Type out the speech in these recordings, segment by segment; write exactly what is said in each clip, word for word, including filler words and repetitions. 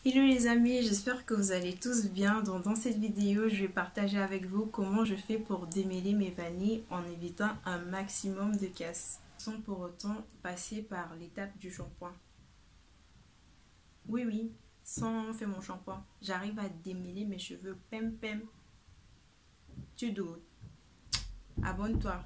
Hello les amis, j'espère que vous allez tous bien. Donc, dans cette vidéo, je vais partager avec vous comment je fais pour démêler mes vanilles en évitant un maximum de casse, sans pour autant passer par l'étape du shampoing. Oui, oui, sans faire mon shampoing, j'arrive à démêler mes cheveux pem pem. Tu doutes? Abonne-toi.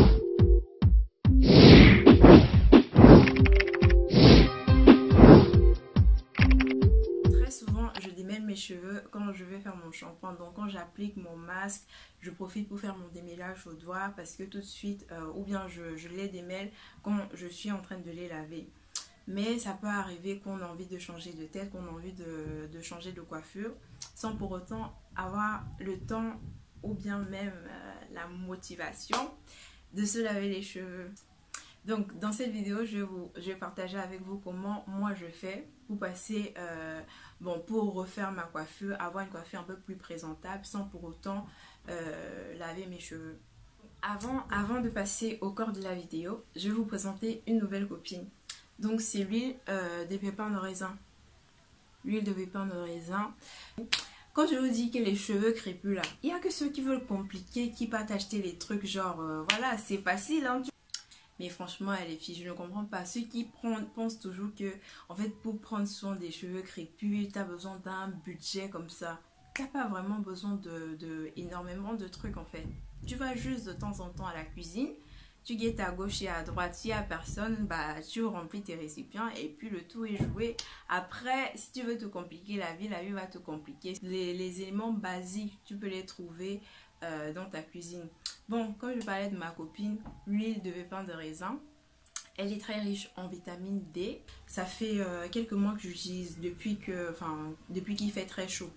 Je démêle mes cheveux quand je vais faire mon shampoing. Donc quand j'applique mon masque, je profite pour faire mon démêlage au doigt parce que tout de suite, euh, ou bien je, je les démêle quand je suis en train de les laver. Mais ça peut arriver qu'on a envie de changer de tête, qu'on a envie de, de changer de coiffure sans pour autant avoir le temps ou bien même euh, la motivation de se laver les cheveux. Donc dans cette vidéo, je vais, vous, je vais partager avec vous comment moi je fais pour passer, euh, bon, pour refaire ma coiffure, avoir une coiffure un peu plus présentable sans pour autant euh, laver mes cheveux. Avant, avant de passer au corps de la vidéo, je vais vous présenter une nouvelle copine. Donc c'est l'huile euh, des pépins de raisin. L'huile de pépins de raisin. Quand je vous dis que les cheveux crépus là, il n'y a que ceux qui veulent compliquer, qui partent acheter les trucs genre, euh, voilà, c'est facile hein. Mais franchement, les filles, je ne comprends pas. Ceux qui prennent, pensent toujours que, en fait, pour prendre soin des cheveux crépus, tu as besoin d'un budget comme ça. Tu n'as pas vraiment besoin de, de énormément de trucs, en fait. Tu vas juste de temps en temps à la cuisine, tu guettes à gauche et à droite. S'il n'y a personne, bah, tu remplis tes récipients et puis le tout est joué. Après, si tu veux te compliquer la vie, la vie va te compliquer. Les, les éléments basiques, tu peux les trouver euh, dans ta cuisine. Bon, comme je parlais de ma copine, l'huile de pépins de raisin, elle est très riche en vitamine D. Ça fait euh, quelques mois que j'utilise depuis que, enfin, depuis qu'il fait très chaud.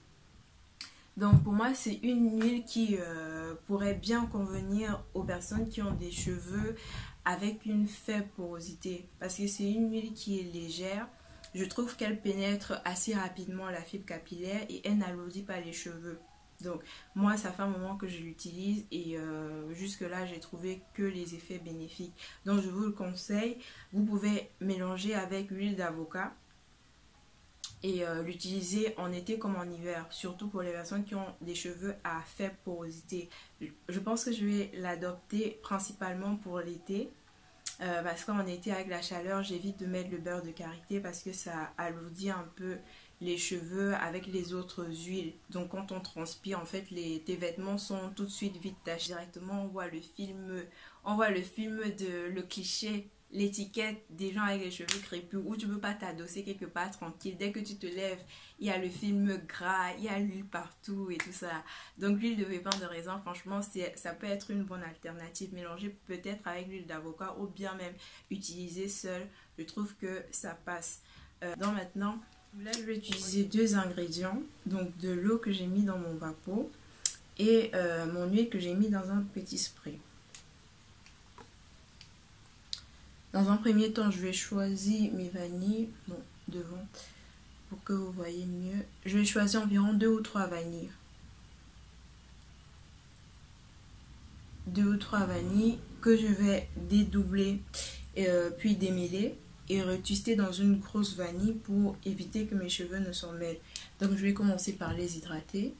Donc pour moi, c'est une huile qui euh, pourrait bien convenir aux personnes qui ont des cheveux avec une faible porosité. Parce que c'est une huile qui est légère. Je trouve qu'elle pénètre assez rapidement la fibre capillaire et elle n'alourdit pas les cheveux. Donc moi ça fait un moment que je l'utilise et euh, jusque là j'ai trouvé que les effets bénéfiques. Donc je vous le conseille, vous pouvez mélanger avec l'huile d'avocat et euh, l'utiliser en été comme en hiver, surtout pour les personnes qui ont des cheveux à faible porosité. Je pense que je vais l'adopter principalement pour l'été. Euh, parce qu'en été avec la chaleur, j'évite de mettre le beurre de karité parce que ça alourdit un peu les cheveux avec les autres huiles. Donc quand on transpire, en fait, les, tes vêtements sont tout de suite vite tachés. Directement, on voit le film, on voit le film de le cliché, l'étiquette des gens avec les cheveux crépus où tu peux pas t'adosser quelque part tranquille. Dès que tu te lèves, il y a le film gras, il y a l'huile partout et tout ça. Donc l'huile de pépins de raisin, franchement, c'est, ça peut être une bonne alternative. Mélangée peut-être avec l'huile d'avocat ou bien même utiliser seule. Je trouve que ça passe. Euh, donc maintenant, là je vais utiliser deux ingrédients. Donc de l'eau que j'ai mis dans mon vapeau et euh, mon huile que j'ai mis dans un petit spray. Dans un premier temps, je vais choisir mes vanilles, bon, devant, pour que vous voyez mieux. Je vais choisir environ deux ou trois vanilles. Deux ou trois vanilles que je vais dédoubler, euh, puis démêler et retwister dans une grosse vanille pour éviter que mes cheveux ne s'en mêlent. Donc je vais commencer par les hydrater.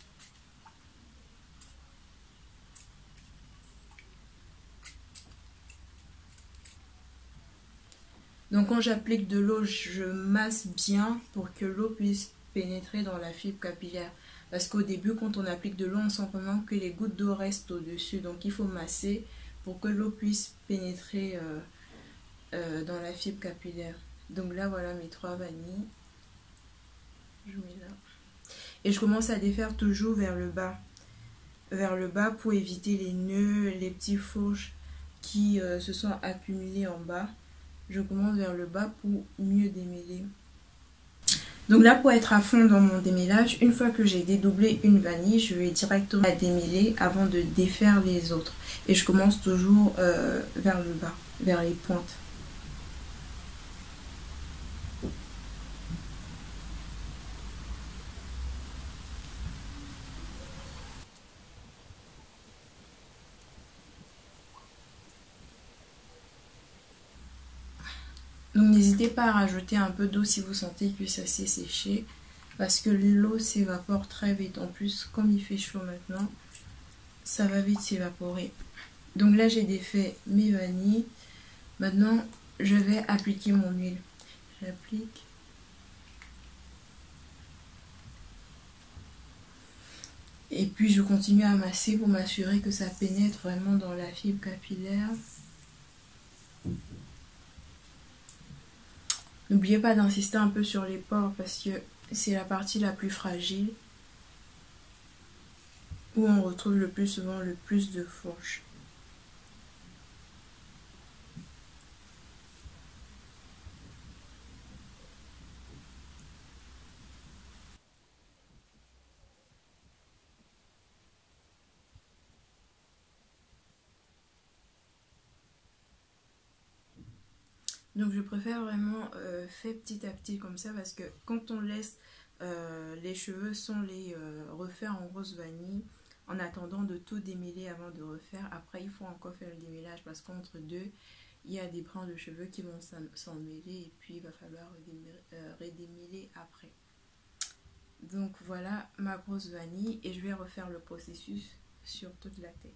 Donc quand j'applique de l'eau, je masse bien pour que l'eau puisse pénétrer dans la fibre capillaire. Parce qu'au début, quand on applique de l'eau, on sent vraiment que les gouttes d'eau restent au-dessus. Donc il faut masser pour que l'eau puisse pénétrer euh, euh, dans la fibre capillaire. Donc là, voilà mes trois vanilles. Je mets là. Et je commence à défaire toujours vers le bas. Vers le bas pour éviter les nœuds, les petits fourches qui euh, se sont accumulés en bas. Je commence vers le bas pour mieux démêler. Donc là, pour être à fond dans mon démêlage, une fois que j'ai dédoublé une vanille, je vais directement la démêler avant de défaire les autres. Et je commence toujours euh, vers le bas, vers les pointes. Donc n'hésitez pas à rajouter un peu d'eau si vous sentez que ça s'est séché. parce que l'eau s'évapore très vite. En plus, comme il fait chaud maintenant, ça va vite s'évaporer. Donc là, j'ai défait mes vanilles. Maintenant, je vais appliquer mon huile. J'applique. Et puis, je continue à masser pour m'assurer que ça pénètre vraiment dans la fibre capillaire. N'oubliez pas d'insister un peu sur les pores parce que c'est la partie la plus fragile où on retrouve le plus souvent le plus de fourches. Donc je préfère vraiment euh, faire petit à petit comme ça parce que quand on laisse euh, les cheveux sans les euh, refaire en grosse vanille, en attendant de tout démêler avant de refaire, après il faut encore faire le démêlage parce qu'entre deux, il y a des brins de cheveux qui vont s'en mêler et puis il va falloir redémêler après. Donc voilà ma grosse vanille et je vais refaire le processus sur toute la tête.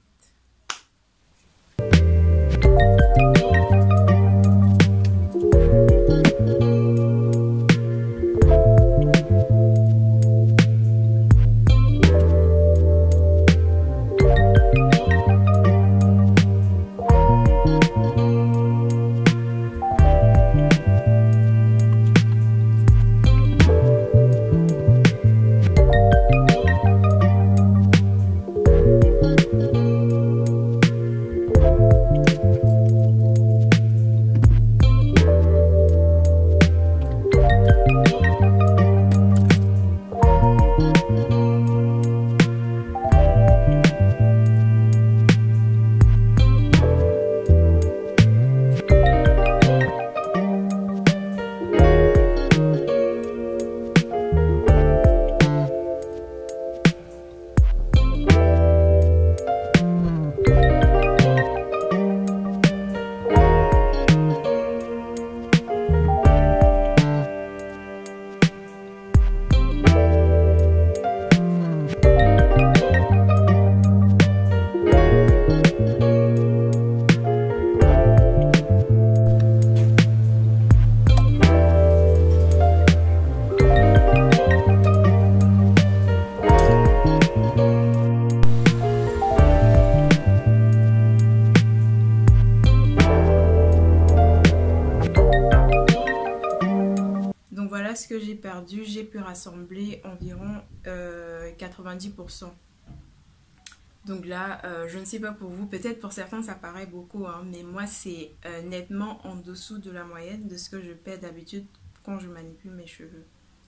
Ce que j'ai perdu, j'ai pu rassembler environ euh, quatre-vingt-dix pour cent. Donc là, euh, je ne sais pas pour vous, peut-être pour certains ça paraît beaucoup, hein, mais moi c'est euh, nettement en dessous de la moyenne de ce que je perds d'habitude quand je manipule mes cheveux.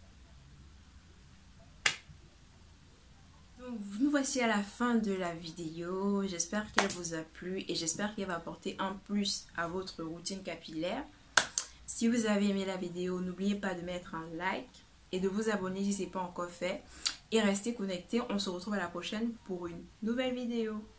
Donc nous voici à la fin de la vidéo, j'espère qu'elle vous a plu et j'espère qu'elle va apporter un plus à votre routine capillaire. Si vous avez aimé la vidéo, n'oubliez pas de mettre un like et de vous abonner si ce n'est pas encore fait. Et restez connectés, on se retrouve à la prochaine pour une nouvelle vidéo.